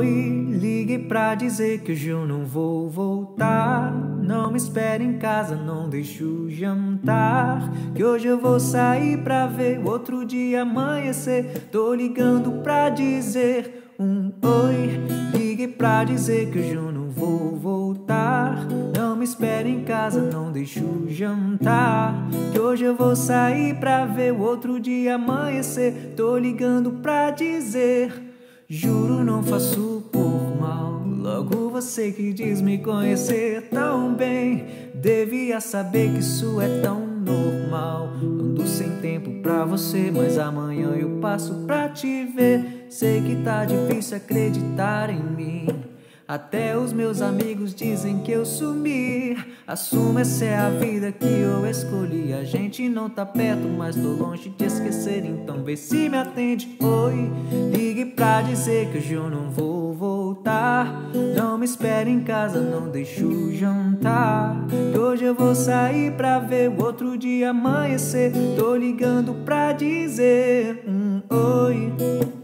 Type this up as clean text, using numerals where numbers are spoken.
Oi, liguei pra dizer que hoje eu não vou voltar. Não me espere em casa, não deixe o jantar, que hoje eu vou sair pra ver o outro dia amanhecer. Tô ligando pra dizer oi. Liguei pra dizer que hoje eu não vou voltar. Não me espere em casa, não deixe o jantar, que hoje eu vou sair pra ver o outro dia amanhecer. Tô ligando pra dizer, juro não faço por mal. Logo você que diz me conhecer tão bem, devia saber que isso é tão normal. Ando sem tempo pra você, mas amanhã eu passo pra te ver. Sei que tá difícil acreditar em mim, até os meus amigos dizem que eu sumi. Assumo, essa é a vida que eu escolhi. A gente não tá perto, mas tô longe de esquecer. Então vê se me atende. Oi, ligue pra dizer que hoje eu não vou voltar. Não me espere em casa, não deixe o jantar, que hoje eu vou sair pra ver o outro dia amanhecer. Tô ligando pra dizer oi.